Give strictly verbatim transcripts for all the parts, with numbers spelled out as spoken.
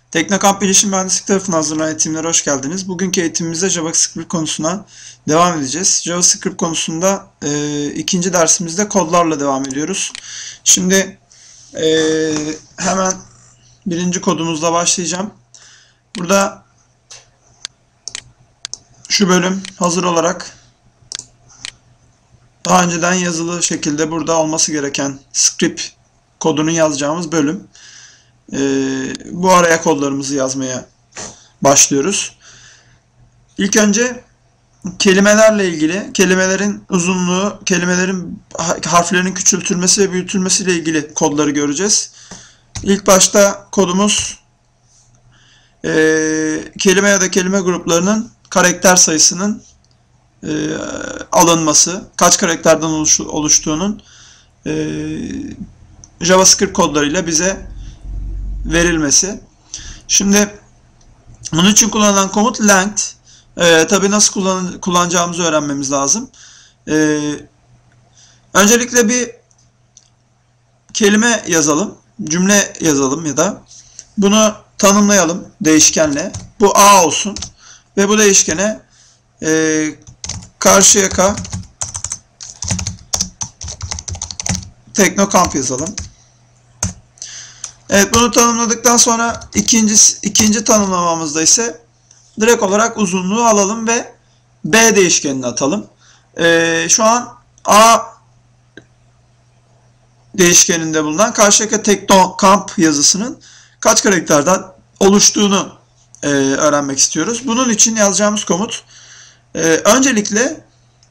Teknokamp Bilişim Mühendislik tarafından hazırlanan eğitimlere hoş geldiniz. Bugünkü eğitimimizde JavaScript konusuna devam edeceğiz. JavaScript konusunda e, ikinci dersimizde kodlarla devam ediyoruz. Şimdi e, hemen birinci kodumuzla başlayacağım. Burada şu bölüm hazır olarak daha önceden yazılı şekilde burada olması gereken script kodunu yazacağımız bölüm. Ee, bu araya kodlarımızı yazmaya başlıyoruz. İlk önce kelimelerle ilgili, kelimelerin uzunluğu, kelimelerin harflerinin küçültülmesi ve büyütülmesiyle ilgili kodları göreceğiz. İlk başta kodumuz e, kelime ya da kelime gruplarının karakter sayısının e, alınması, kaç karakterden oluş, oluştuğunun e, JavaScript kodlarıyla bize verilmesi. Şimdi bunun için kullanılan komut length. Ee, tabii nasıl kullan kullanacağımızı öğrenmemiz lazım. Ee, öncelikle bir kelime yazalım. Cümle yazalım ya da bunu tanımlayalım değişkenle. Bu A olsun. Ve bu değişkene e, Karşıyaka Teknokamp yazalım. Evet, bunu tanımladıktan sonra ikinci, ikinci tanımlamamızda ise direkt olarak uzunluğu alalım ve B değişkenini atalım. Ee, şu an A değişkeninde bulunan Karşıyaka Teknokamp yazısının kaç karakterden oluştuğunu e, öğrenmek istiyoruz. Bunun için yazacağımız komut e, öncelikle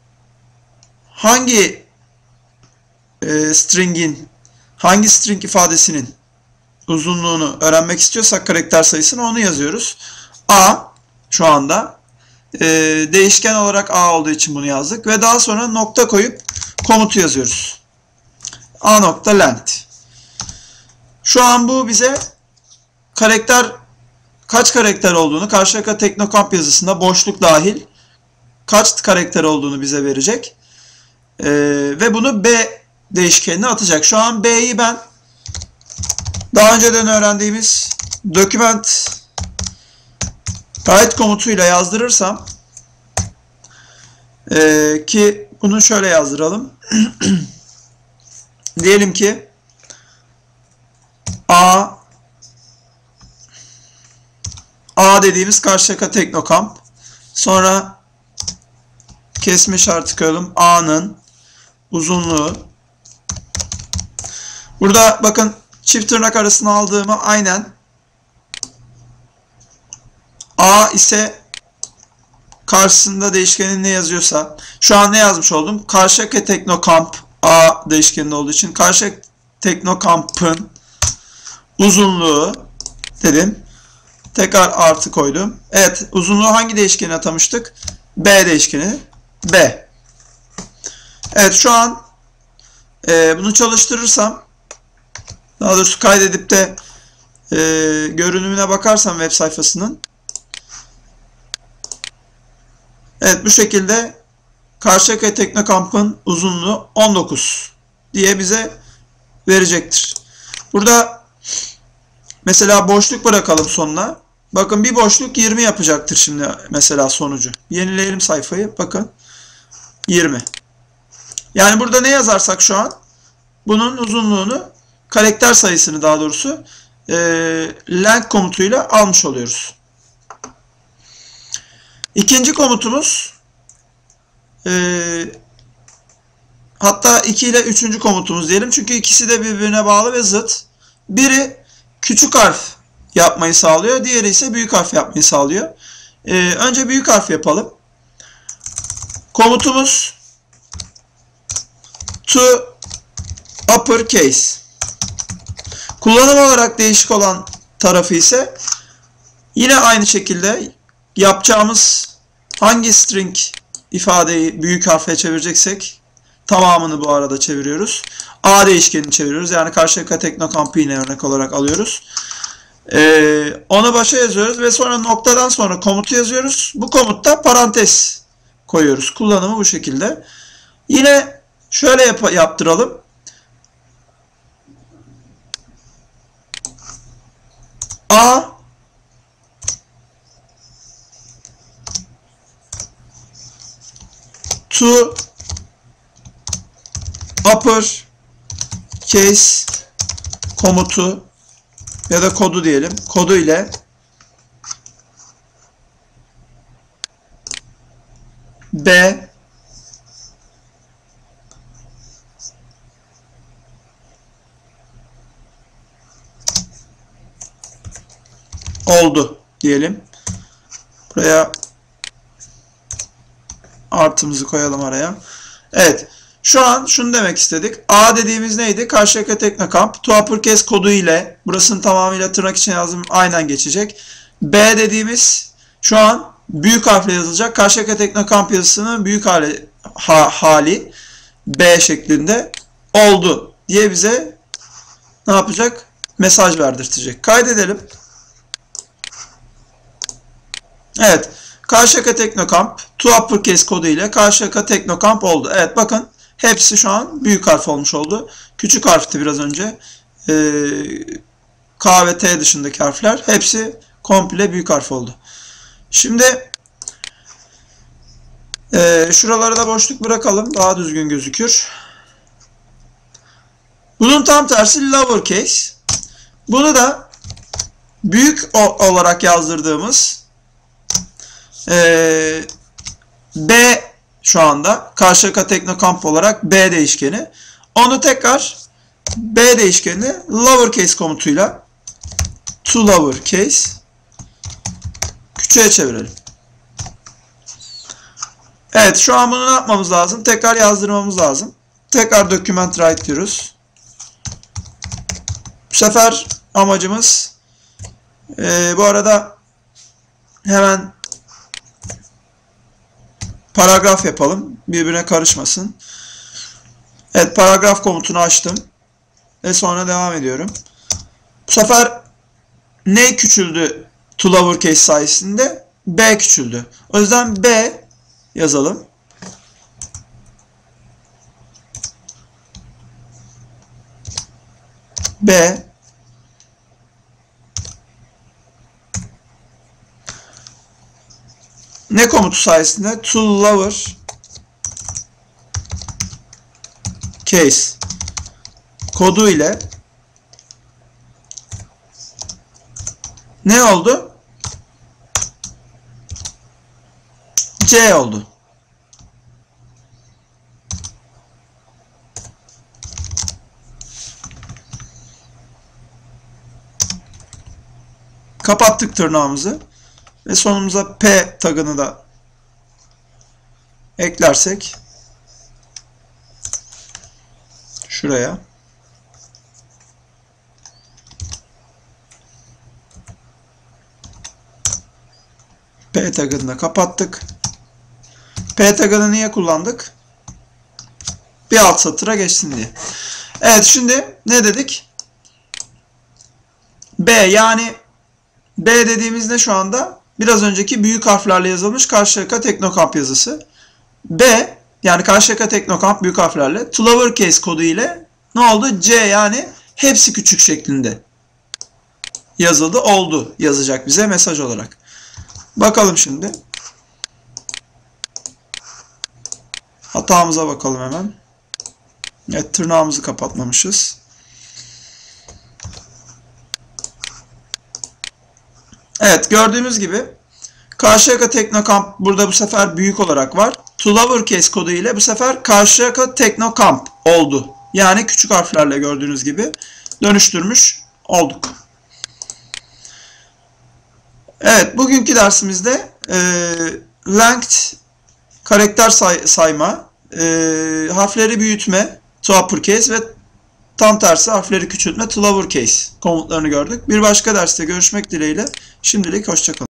hangi e, string'in hangi string ifadesinin uzunluğunu öğrenmek istiyorsak karakter sayısını onu yazıyoruz. A şu anda e, değişken olarak A olduğu için bunu yazdık ve daha sonra nokta koyup komutu yazıyoruz. A nokta length. Şu an bu bize karakter kaç karakter olduğunu Karşıyaka Teknokamp yazısında boşluk dahil kaç karakter olduğunu bize verecek. E, ve bunu B değişkenine atacak. Şu an B'yi ben daha önceden öğrendiğimiz document write komutuyla yazdırırsam e, ki bunu şöyle yazdıralım. Diyelim ki A A dediğimiz Karşıyaka Teknokamp, sonra kesme işareti koyalım. A'nın uzunluğu. Burada bakın çift tırnak arasına aldığımı aynen A ise karşısında değişkenin ne yazıyorsa şu an ne yazmış oldum? Karşıyaka Teknokamp A değişkeninde olduğu için Karşıyaka Teknokamp'ın uzunluğu dedim. Tekrar artı koydum. Evet, uzunluğu hangi değişkene atamıştık? B değişkeni. B. Evet, şu an e, bunu çalıştırırsam, daha doğrusu kaydedip de e, görünümüne bakarsam web sayfasının, evet bu şekilde Karşıyaka Teknokamp'ın uzunluğu on dokuz diye bize verecektir. Burada mesela boşluk bırakalım sonuna. Bakın bir boşluk yirmi yapacaktır şimdi mesela sonucu. Yenileyelim sayfayı. Bakın yirmi. Yani burada ne yazarsak şu an bunun uzunluğunu, karakter sayısını daha doğrusu e, length komutuyla almış oluyoruz. İkinci komutumuz e, hatta iki ile üçüncü komutumuz diyelim. Çünkü ikisi de birbirine bağlı ve zıt. Biri küçük harf yapmayı sağlıyor. Diğeri ise büyük harf yapmayı sağlıyor. E, önce büyük harf yapalım. Komutumuz to uppercase. Kullanım olarak değişik olan tarafı ise yine aynı şekilde yapacağımız hangi string ifadeyi büyük harfe çevireceksek tamamını bu arada çeviriyoruz. A değişkenini çeviriyoruz. Yani Karşıyaka Teknokamp'ı yine örnek olarak alıyoruz. Ee, onu başa yazıyoruz ve sonra noktadan sonra komutu yazıyoruz. Bu komutta parantez koyuyoruz. Kullanımı bu şekilde. Yine şöyle yap yaptıralım. A to upper case komutu ya da kodu diyelim. Kodu ile B oldu diyelim. Buraya artımızı koyalım araya. Evet. Şu an şunu demek istedik. A dediğimiz neydi? Karşıyaka Teknokamp. To uppercase kodu ile burasının tamamıyla tırnak içine yazdım. Aynen geçecek. B dediğimiz şu an büyük harfle yazılacak. Karşıyaka Teknokamp yazısının büyük hali, ha, hali B şeklinde oldu diye bize ne yapacak? Mesaj verdirtecek. Kaydedelim. Evet. Karşıyaka Teknokamp to uppercase kodu ile Karşıyaka Teknokamp oldu. Evet bakın hepsi şu an büyük harf olmuş oldu. Küçük harfti biraz önce. Ee, K ve T dışındaki harfler hepsi komple büyük harf oldu. Şimdi e, şuralara da boşluk bırakalım. Daha düzgün gözükür. Bunun tam tersi lowercase. Bunu da büyük olarak yazdırdığımız Ee, B şu anda Karşıyaka Teknokamp olarak B değişkeni. Onu tekrar B değişkenini lowercase komutuyla to lowercase küçüğe çevirelim. Evet şu an bunu ne yapmamız lazım? Tekrar yazdırmamız lazım. Tekrar document write diyoruz. Bu sefer amacımız e, bu arada hemen paragraf yapalım. Birbirine karışmasın. Evet paragraf komutunu açtım. Ve sonra devam ediyorum. Bu sefer ne küçüldü to lowercase sayesinde? B küçüldü. O yüzden B yazalım. B ne komutu sayesinde? To lower case kodu ile ne oldu? C oldu. Kapattık tırnağımızı. Ve sonumuza P tagını da eklersek şuraya P tagını da kapattık. P tagını niye kullandık? Bir alt satıra geçsin diye. Evet şimdi ne dedik? B yani B dediğimiz ne şu anda? Biraz önceki büyük harflerle yazılmış Karşıyaka Teknokamp yazısı. B yani Karşıyaka Teknokamp büyük harflerle to lowercase kodu ile ne oldu? C yani hepsi küçük şeklinde yazıldı. Oldu yazacak bize mesaj olarak. Bakalım şimdi. Hatamıza bakalım hemen. Evet tırnağımızı kapatmamışız. Evet gördüğünüz gibi Karşıyaka Teknokamp burada bu sefer büyük olarak var. To lowercase kodu ile bu sefer Karşıyaka Teknokamp oldu. Yani küçük harflerle gördüğünüz gibi dönüştürmüş olduk. Evet bugünkü dersimizde e, length karakter say sayma, e, harfleri büyütme to uppercase ve tam tersi harfleri küçültme to lowercase komutlarını gördük. Bir başka derste görüşmek dileğiyle. Şimdilik hoşça kalın.